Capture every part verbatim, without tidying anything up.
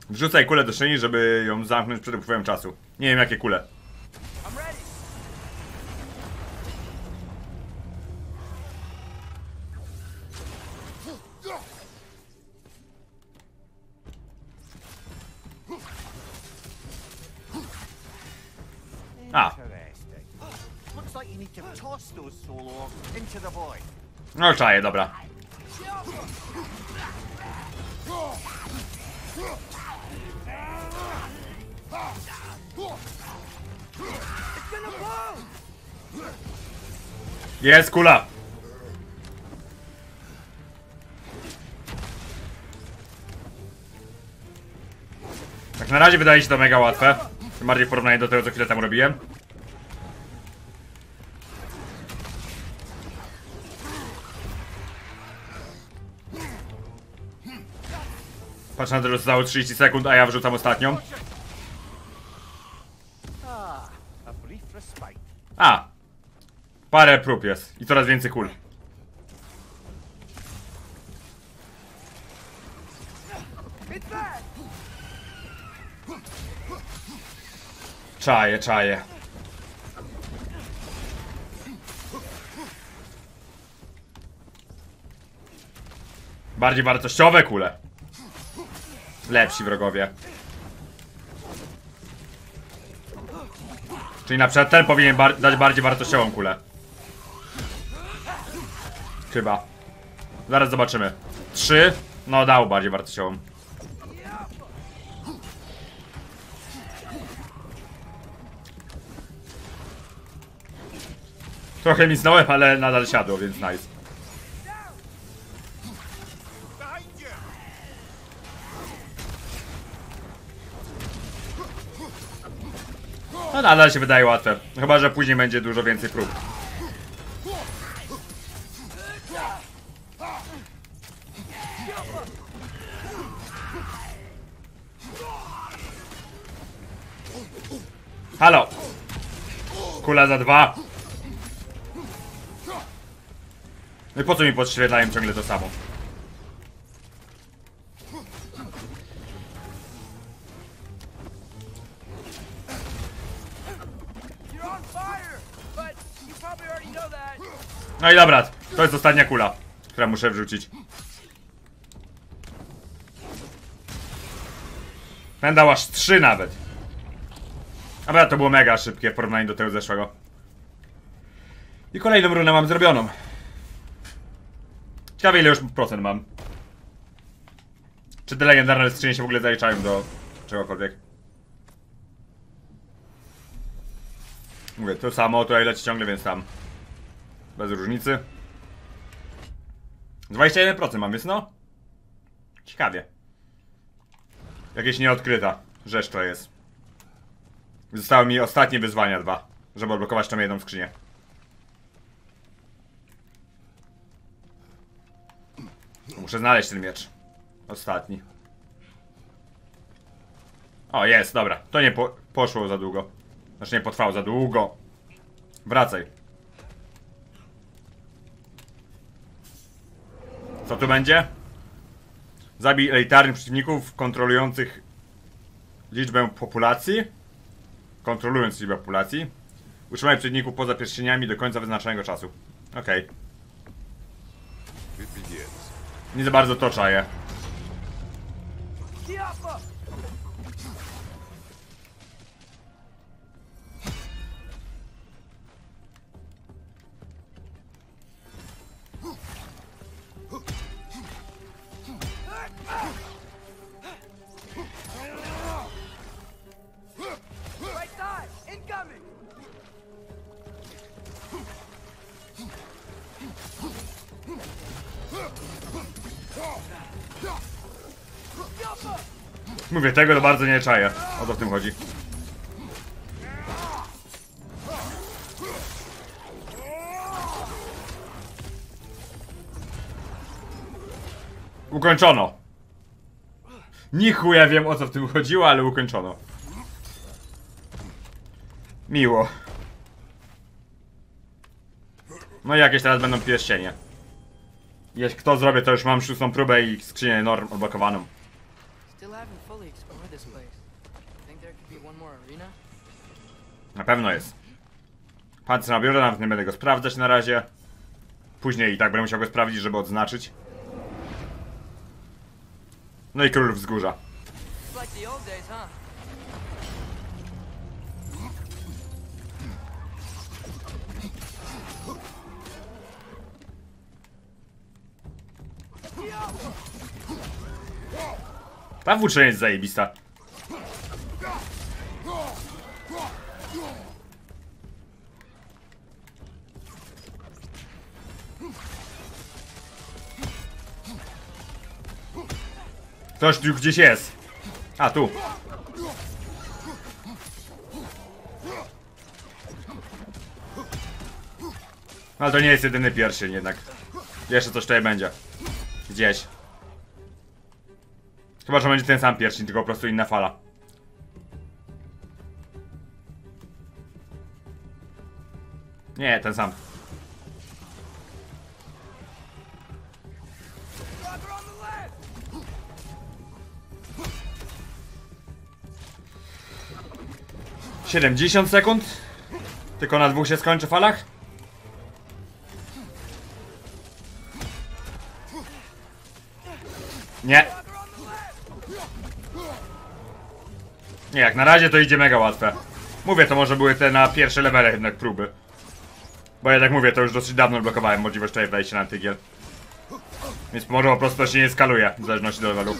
Wrzucaj kulę do szyni, żeby ją zamknąć przed upływem czasu. Nie wiem jakie kule. A. No czaję, dobra. Jest kula. Tak na razie wydaje się to mega łatwe. Tym bardziej w porównaniu do tego, co chwilę temu robiłem. Patrz na to, że zostało trzydzieści sekund, a ja wrzucam ostatnią. A! Parę prób jest i coraz więcej kul. Czaję, czaję. Bardziej wartościowe kule. Lepsi wrogowie. Czyli na przykład ten powinien bar dać bardziej wartościową kulę. Chyba. Zaraz zobaczymy. Trzy. No dał bardziej wartościową. Trochę misnąłem, ale nadal siadło, więc nice. No nadal się wydaje łatwe. Chyba że później będzie dużo więcej prób. Halo! Kula za dwa. No i po co mi podświetlają ciągle to samo? No i dobra, to jest ostatnia kula, którą muszę wrzucić. Ten dał aż trzy nawet. Dobra, to było mega szybkie w porównaniu do tego zeszłego. I kolejną runę mam zrobioną. Ciekawe ile już procent mam. Czy te legendarne skrzynie się w ogóle zaliczają do czegokolwiek? Mówię, to samo, to leci ciągle, więc tam bez różnicy. dwadzieścia jeden procent mam, więc no ciekawie. Jakieś nieodkryta rzecz to jest. Zostały mi ostatnie wyzwania dwa, żeby odblokować tą jedną skrzynię. Muszę znaleźć ten miecz. Ostatni. O, jest, dobra. To nie po poszło za długo. Znaczy nie potrwało za długo. Wracaj. Co tu będzie? Zabij elitarnych przeciwników kontrolujących liczbę populacji. Kontrolując liczbę populacji. Utrzymaj przeciwników poza pierścieniami do końca wyznaczonego czasu. Okej. Okay. Nie za bardzo to czaję. Mówię, tego to bardzo nie czaję. O to w tym chodzi. Ukończono. Ni chuja wiem o co w tym chodziło, ale ukończono. Miło. No i jakieś teraz będą pierścienie. Jeśli kto zrobię, to już mam szóstą próbę i skrzynię norm odblokowaną. Still haven't fully explored this place. Think there could be one more arena? Na pewno jest. Pancerz na biurze, nawet nie będę go sprawdzać na razie. Później i tak będę musiał go sprawdzić, żeby odznaczyć. No i król wzgórza. It's like the old days, huh? Ta włócznia jest zajebista. Ktoś tu gdzieś jest. A, tu. Ale to nie jest jedyny pierścień jednak. Jeszcze coś tutaj będzie. Gdzieś. Chyba, że będzie ten sam pierścień, tylko po prostu inna fala. Nie, ten sam. siedemdziesiąt sekund. Tylko na dwóch się skończy falach. Nie. Nie, jak na razie to idzie mega łatwe. Mówię, to może były te na pierwsze levele jednak próby. Bo ja tak mówię, to już dosyć dawno blokowałem możliwość tutaj wejścia na tygiel. Więc może po prostu to się nie skaluje, w zależności do levelu.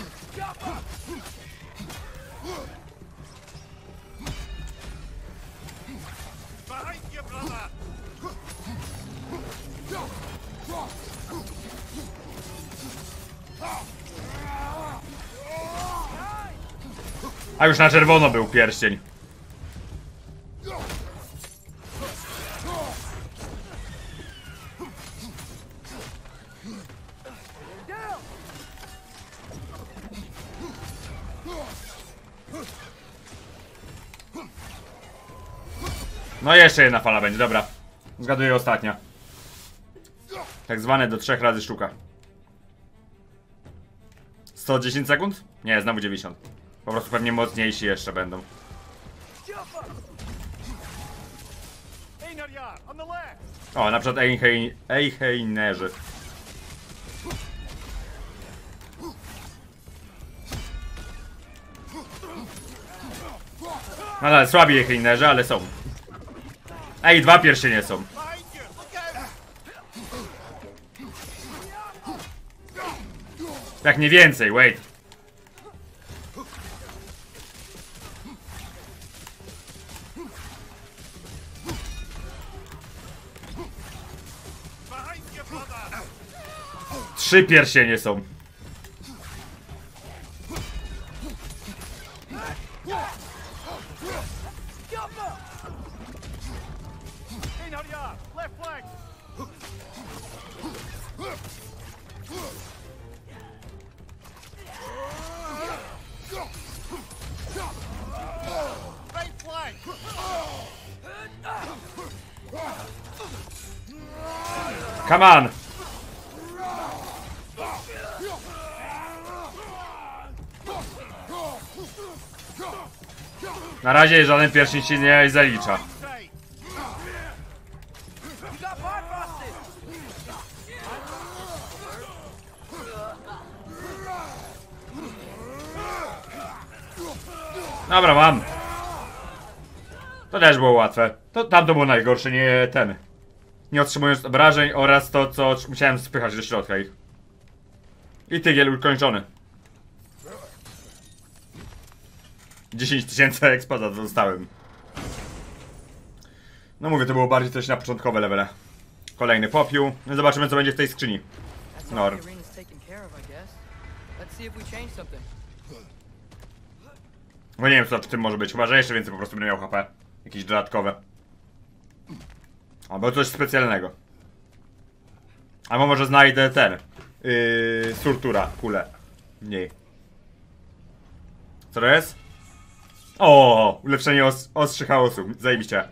A już na czerwono był pierścień. No jeszcze jedna fala będzie, dobra. Zgaduję ostatnia. Tak zwane do trzech razy sztuka. sto dziesięć sekund? Nie, znowu dziewięćdziesiąt. Po prostu pewnie mocniejsi jeszcze będą. O, na przykład Eichheinerzy. No ale słabi Eichheinerzy, ale są. Ej, dwa pierścienie są. Jak nie więcej, wait. Trzy pierścienie są. Come on! Na razie żaden pierścień się nie zalicza. Dobra, mam. To też było łatwe. To tam to było najgorsze, nie ten. Nie otrzymując obrażeń oraz to, co musiałem spychać do środka ich. I tygiel ukończony. dziesięć tysięcy expada dostałem. No mówię, to było bardziej coś na początkowe levele. Kolejny popiół. No zobaczymy, co będzie w tej skrzyni. Nor. Bo nie wiem, co w tym może być. Chyba, że jeszcze więcej po prostu będę miał H P. Jakieś dodatkowe. Albo coś specjalnego. Albo może znajdę ten. Yy, surtura, kulę. Mniej. Co to jest? O, ulepszenie os ostrzy chaosu. Zajebiście.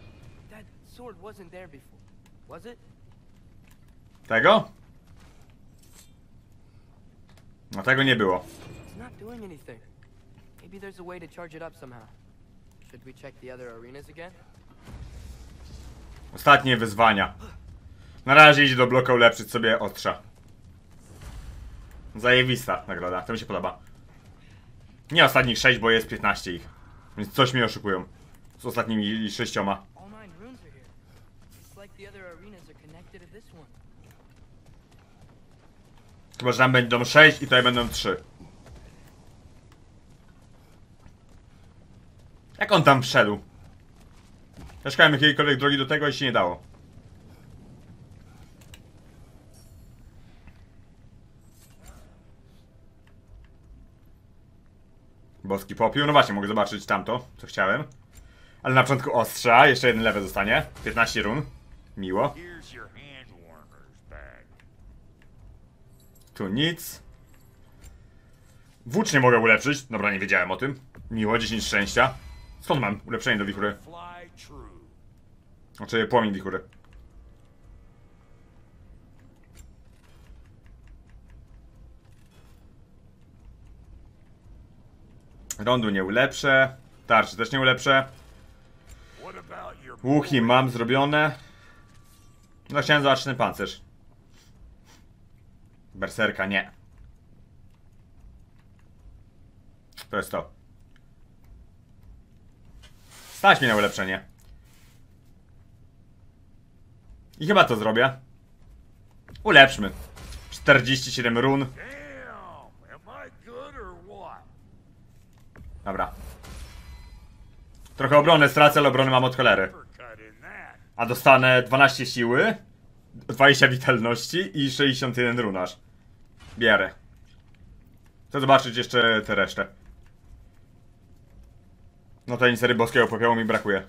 Tego? No tego nie było. Maybe there's a way to charge it up somehow. Should we check the other arenas again? Ostatnie wyzwania. Na razie idzie do bloka ulepszyć sobie ostrza. Zajebista nagroda, to mi się podoba. Nie ostatnich sześć, bo jest piętnaście ich. Więc coś mnie oszukują. Z ostatnimi sześcioma. All nine runes are here. It's like the other arenas are connected to this one. Chyba, że tam będą sześć i tutaj będą trzy. Jak on tam wszedł? Ja szukałem jakiejkolwiek drogi do tego i się nie dało. Boski popiół. No właśnie, mogę zobaczyć tamto, co chciałem. Ale na początku ostrza. Jeszcze jeden level zostanie. piętnaście run. Miło. Tu nic. Włócznie mogę ulepszyć. Dobra, nie wiedziałem o tym. Miło, dziesięć szczęścia. Skąd mam ulepszenie do wichury? Znaczy płomień wichury. Rondu nie ulepszę. Tarczy też nie ulepszę. Łuki mam zrobione. No chciałem zobaczyć ten pancerz. Berserka nie. To jest to. Stać mi na ulepszenie. I chyba to zrobię. Ulepszmy. czterdzieści siedem run. Dobra. Trochę obrony stracę, ale obrony mam od cholery. A dostanę dwanaście siły, dwadzieścia witalności i sześćdziesiąt jeden runaż. Bierę. Chcę zobaczyć jeszcze tę resztę. No to serii boskiego popiołu mi brakuje.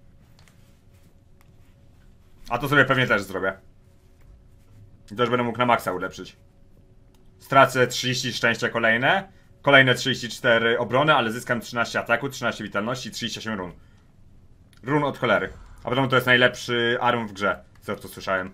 A to sobie pewnie też zrobię. I też będę mógł na maksa ulepszyć. Stracę trzydzieści szczęścia kolejne. Kolejne trzydzieści cztery obrony, ale zyskam trzynaście ataku, trzynaście witalności i trzydzieści osiem run. Run od cholery. A potem to jest najlepszy arum w grze, co to słyszałem.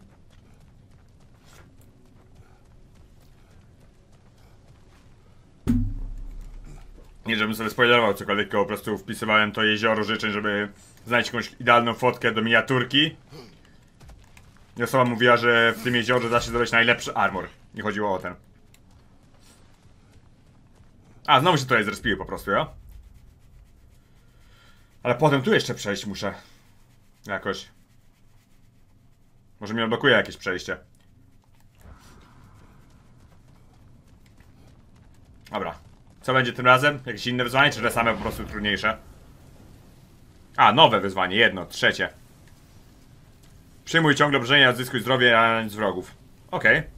Nie żebym sobie spoilerował cokolwiek, tylko po prostu wpisywałem to jezioro życzeń, żeby znaleźć jakąś idealną fotkę do miniaturki. I osoba mówiła, że w tym jeziorze da się zrobić najlepszy armor. Nie chodziło o ten. A, znowu się tutaj zrespiły po prostu, ja? Ale potem tu jeszcze przejść muszę. Jakoś. Może mi odblokuje jakieś przejście. Dobra. Co będzie tym razem? Jakieś inne wyzwanie, czy te same po prostu trudniejsze? A, nowe wyzwanie, jedno, trzecie. Przyjmuj ciągle obrażenia, odzyskuj zdrowie, a nic z wrogów. Okej. Okay.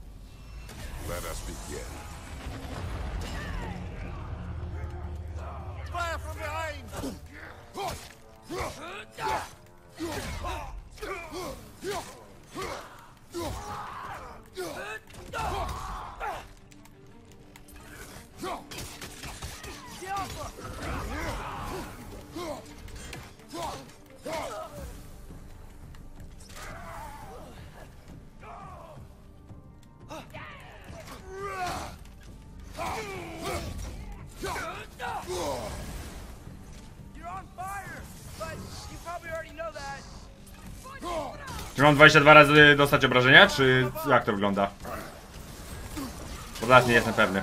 Czy mam dwadzieścia dwa razy dostać obrażenia, czy jak to wygląda? Bo zaraz nie jestem pewny.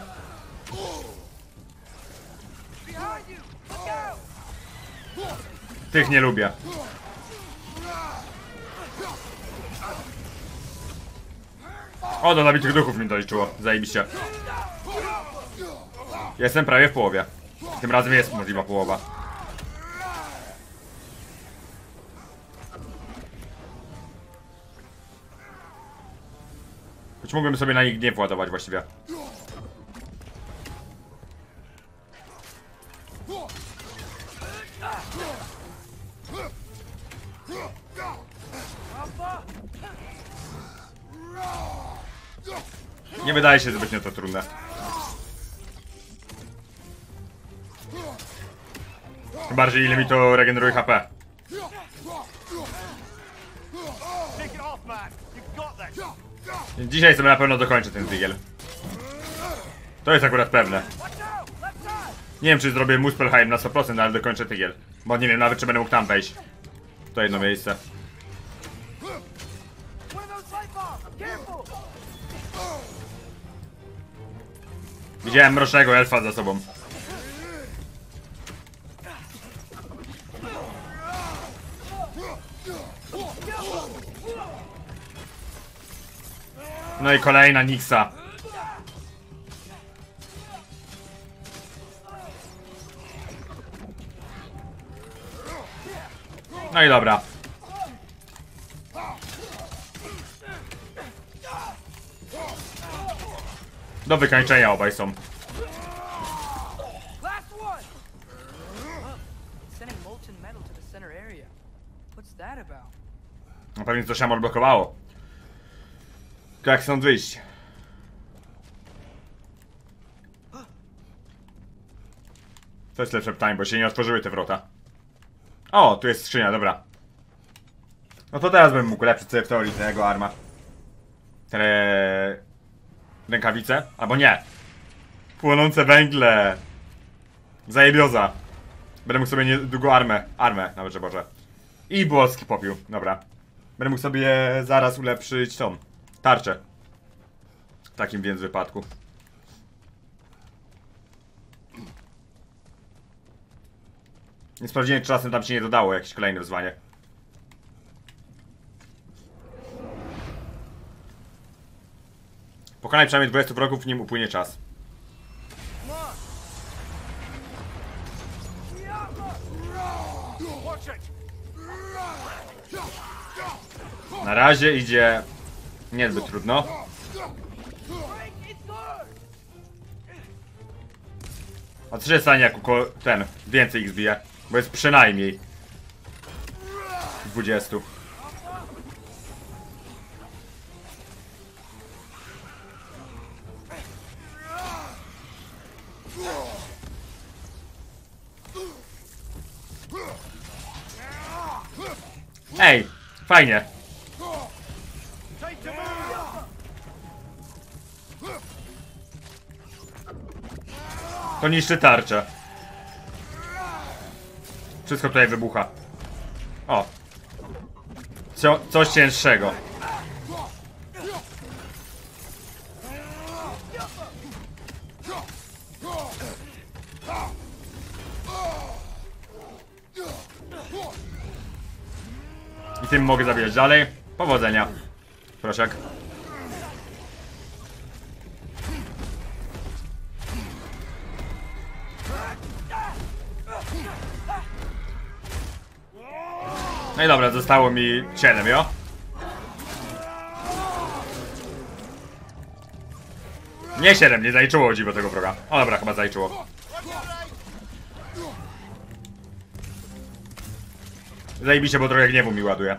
Tych nie lubię. O, do zabitych duchów mi doliczyło. Zajebiście. Jestem prawie w połowie. Tym razem jest możliwa połowa. Choć mógłbym sobie na nich gniew ładować właściwie. Nie wydaje się zbytnio to trudne. Tym bardziej ile mi to regeneruje H P. Dzisiaj sobie na pewno dokończę ten digiel. To jest akurat pewne. Nie wiem, czy zrobię Muspelheim na sto procent, ale dokończę tygiel. Bo nie wiem nawet, czy będę mógł tam wejść. To jedno miejsce. Widziałem mrocznego elfa za sobą. No i kolejna Nixa. No i dobra. Do wykańczenia obaj są. Last one. Sending molten metal to the center area. What's that about? No pewnie coś tam odblokowało. Jak stąd wyjść? To jest lepsze pytanie, bo się nie otworzyły te wrota. O, tu jest skrzynia, dobra. No to teraz bym mógł ulepszyć sobie w teorii tego arma. Te rękawice? Albo nie. Płonące węgle. Zajebioza. Będę mógł sobie niedługo armę. Armę, nawet że Boże. I boski popiół, dobra. Będę mógł sobie zaraz ulepszyć tą tarczę. W takim więc wypadku. Nie sprawdziłem, czy czasem tam się nie dodało jakieś kolejne wyzwanie. Pokonaj przynajmniej dwudziestu wrogów, nim upłynie czas. Na razie idzie niezbyt trudno. A co się stanie, jak ten więcej ich zbije? Bo jest przynajmniej dwudziestu. Ej, fajnie. To niszczy tarczę. Wszystko tutaj wybucha. O. Co, coś cięższego. I tym mogę zabijać dalej. Powodzenia. Prosiak. No i dobra, zostało mi siedem, jo? Nie siedem, nie zaliczyło dziwo tego wroga. O dobra, chyba zaliczyło. Zajebiście, bo trochę gniewu mi ładuje.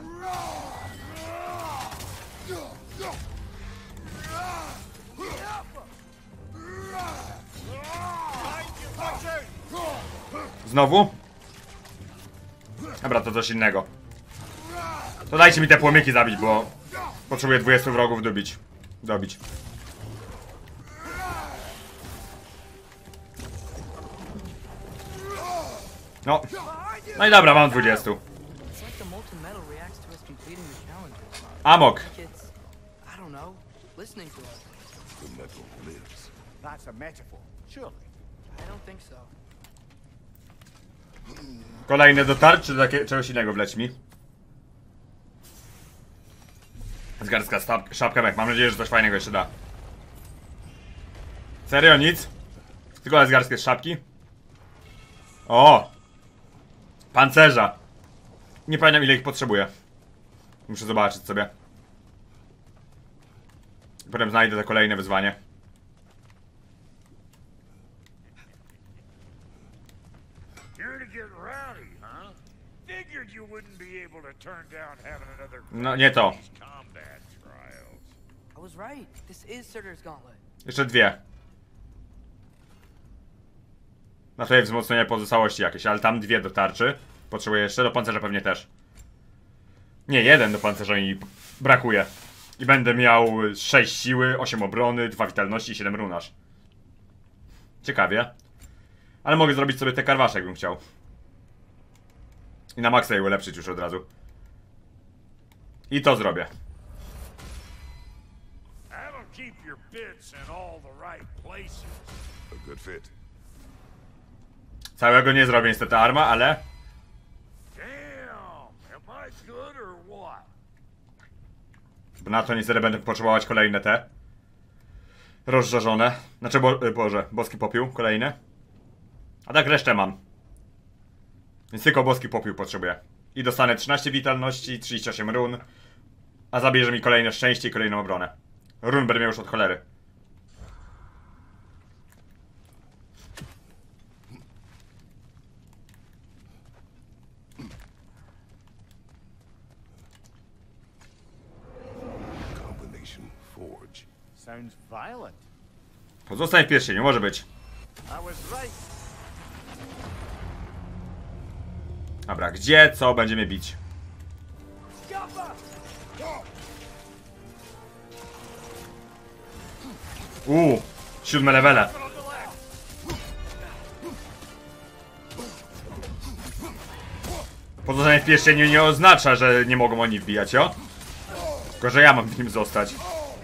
Znowu? Dobra, to coś innego. To dajcie mi te płomyki zabić, bo potrzebuję dwudziestu wrogów dobić. Dobić. No. No i dobra, mam dwudziestu. Amok. Kolejne do tarczy, czy takie, czegoś innego wleci mi? Zgarstka, szapkę, mam nadzieję, że coś fajnego jeszcze da. Serio, nic? Tylko zgarskę z szapki? O! Pancerza! Nie pamiętam, ile ich potrzebuję. Muszę zobaczyć sobie. Potem znajdę to kolejne wyzwanie. No nie to. Jeszcze dwie. Na tutaj wzmocnienie pozostałości jakieś, ale tam dwie do tarczy. Potrzebuję jeszcze, do pancerza pewnie też. Nie, jeden do pancerza mi brakuje. I będę miał sześć siły, osiem obrony, dwa witalności i siedem runarz. Ciekawie. Ale mogę zrobić sobie te karwasze, jakbym chciał. I na maksa je ulepszyć już od razu. I to zrobię. Całego nie zrobię niestety arma, ale... Bo na to niestety będę potrzebować kolejne te. Rozżarzone. Znaczy, bo, boże, boski popiół, kolejny. A tak resztę mam. Więc tylko boski popiół potrzebuję. I dostanę trzynaście witalności, trzydzieści osiem run. A zabierze mi kolejne szczęście i kolejną obronę. Run będę miał już od cholery. Sounds violent. Pozostań w pierścieniu, może być. I was right. Dobra, gdzie, co będziemy bić? Uuu, siódme levele. Pozostanie w pierścieniu nie oznacza, że nie mogą oni wbijać, jo? Tylko, że ja mam w nim zostać.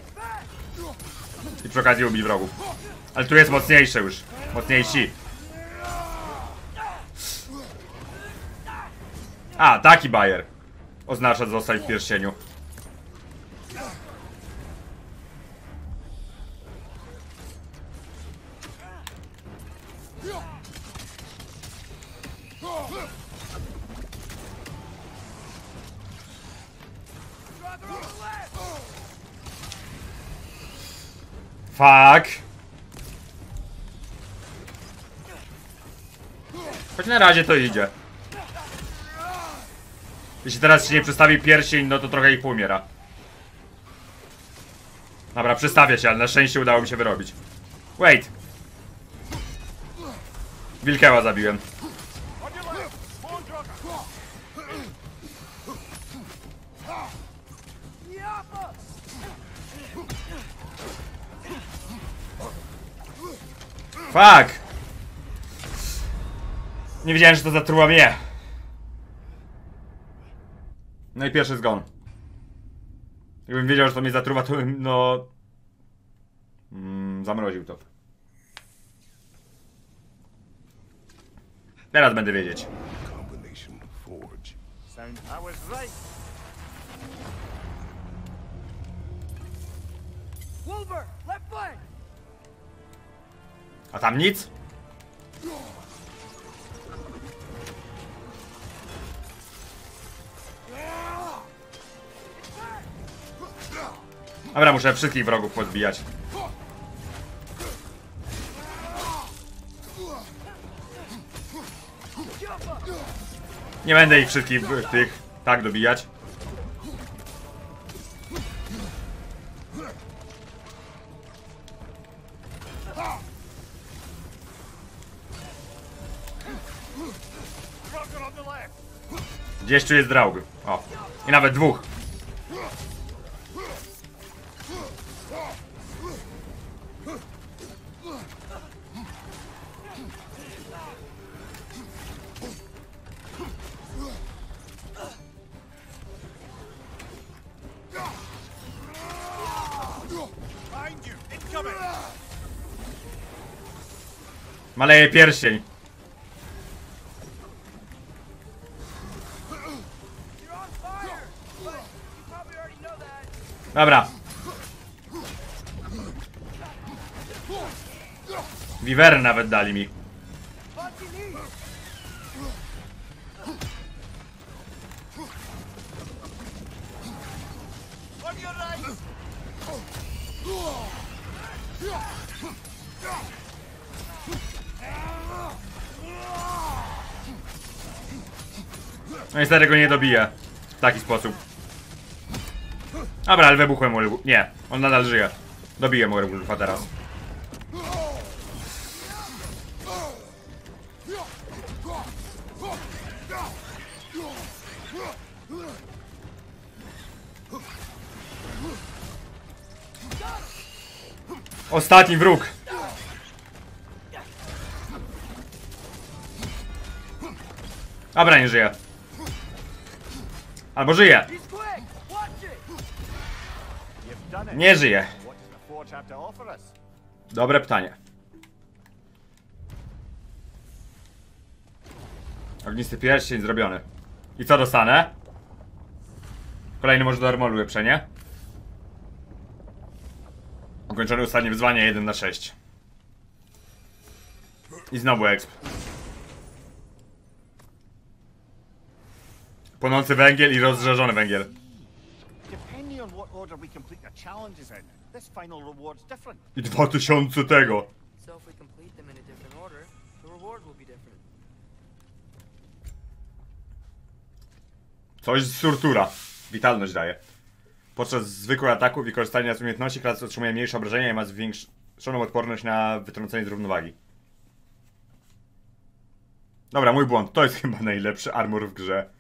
I przy okazji ubić wrogów. Ale tu jest mocniejsze już. Mocniejsi. A, taki bajer oznacza zostać w pierścieniu. Fuck. Choć na razie to idzie. Jeśli teraz się nie przestawi pierścień, no to trochę ich umiera. Dobra, przestawię się, ale na szczęście udało mi się wyrobić. Wait. Wilkeła zabiłem. Fuck! Nie wiedziałem, że to zatruła mnie. No i pierwszy zgon. Jakbym wiedział, że to mnie zatruwa, to bym, no... Mm, zamroził to. Teraz będę wiedzieć. A tam nic? Dobra, muszę wszystkich wrogów pozbijać. Nie będę ich wszystkich tych tak dobijać. Gdzieś tu jest draug. O. I nawet dwóch. Maleje pierścień. Dobra. Wiwery nawet dali mi. No niestety go nie dobiję w taki sposób. Dobra, ale wybuchłem mu. Nie, on nadal żyje. Dobiję mu Werewolfa teraz. Ostatni wróg. Dobra, nie żyje. Albo żyje. He's quick! Watch it! You've done it. Nie żyje. What does the forge have to offer us? Dobre pytanie. Ognisty pierścień zrobiony. I co dostanę? Kolejny może do armoru ulepszenie. Ukończone ostatnie wyzwanie jeden na sześć. I znowu exp. Płonący węgiel i rozżarzony węgiel. Depending on what order we complete the challenges in, this final reward's different. I dwa tysiące tego. So if we complete them in a different order, the reward will be different. Coś z surtura. Witalność daje. Podczas zwykłych ataków i korzystania z umiejętności klas otrzymuje mniejsze obrażenia i ma zwiększoną odporność na wytrącenie z równowagi. Dobra, mój błąd. To jest chyba najlepszy armor w grze.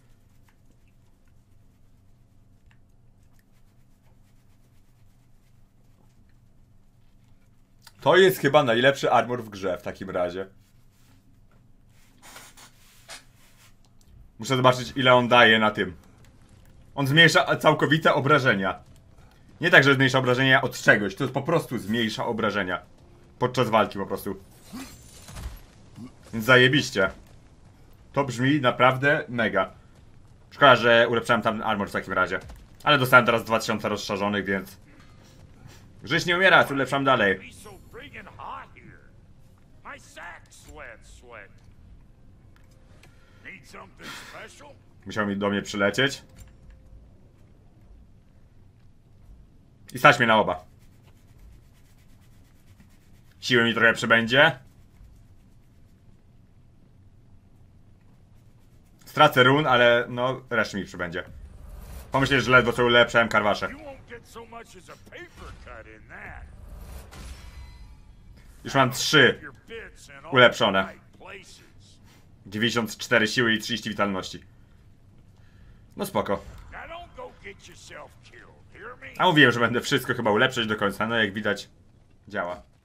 To jest chyba najlepszy armor w grze w takim razie. Muszę zobaczyć, ile on daje na tym. On zmniejsza całkowite obrażenia. Nie tak, że zmniejsza obrażenia od czegoś, to po prostu zmniejsza obrażenia. Podczas walki po prostu. Więc zajebiście. To brzmi naprawdę mega. Szkoda, że ulepszałem tam armor w takim razie. Ale dostałem teraz dwa tysiące rozszarzonych, więc... Żyć nie umiera, ulepszam dalej. Be so friggin' hot here. My sack sweat, sweat. Need something special? Musiał mi do mnie przylecieć. I stać mnie na oba. Siły mi trochę przybędzie. Stracę run, ale no reszty mi przybędzie. Pomyśleć, że ledwo co ulepszałem karwasze. You won't get so much as a paper cut in that. Już mam trzy Your bits in all ulepszone. the right places. dziewięćdziesiąt cztery siły i trzydzieści witalności. No spoko. Now don't go get yourself killed, hear me? A mówiłem, że będę wszystko chyba ulepszać do końca, no jak widać działa.